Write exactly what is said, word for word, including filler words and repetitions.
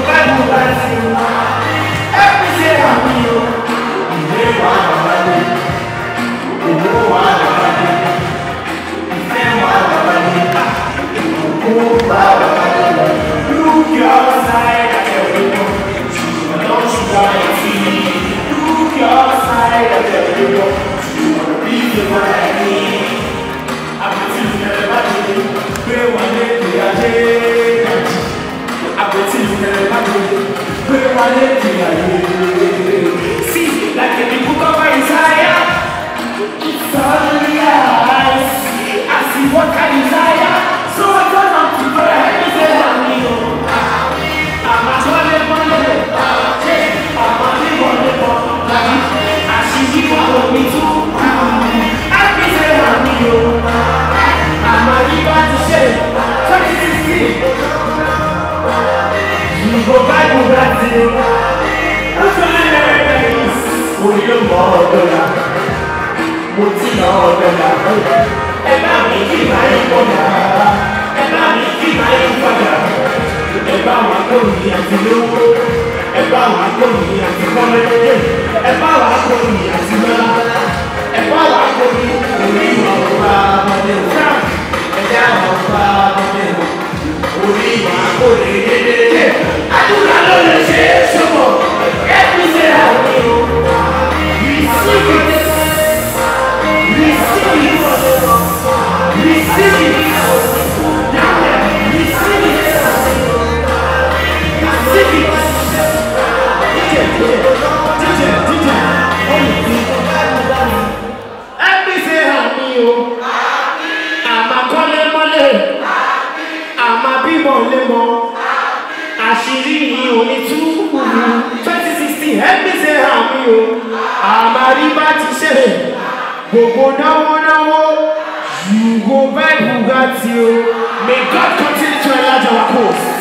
buy Bugatti. Every day I'm you. You never want to buy me. You never want to buy me. You never want to buy me. You never want to buy me. Look your side at the window. Don't you try to see. Look your side at the window. You want to be the one I need. I'm a teacher, I'm a teacher. Where one day we are here. I'm a teacher, I'm a teacher. Where one day we are here. See, like the people of Isaiah, it's only eyes. I see what I desire, so I don't want to go ahead and say I'm you. I'm a money, money. I'm a money, money. I see you want me too. I can say I'm you. I'm a river to share. twenty sixteen. You go buy Bugatti. What's the name? Oh, you're more than that. What's in all the that? And I'm making my own. And I'm making my own. And I'm going to do. And I'm going to come again. And I'm going to do. And I'm going to do. twenty sixteen, help me say I'm you. I'm a river to say, go go now, now, you go buy Bugatti. May God continue to enlarge our course.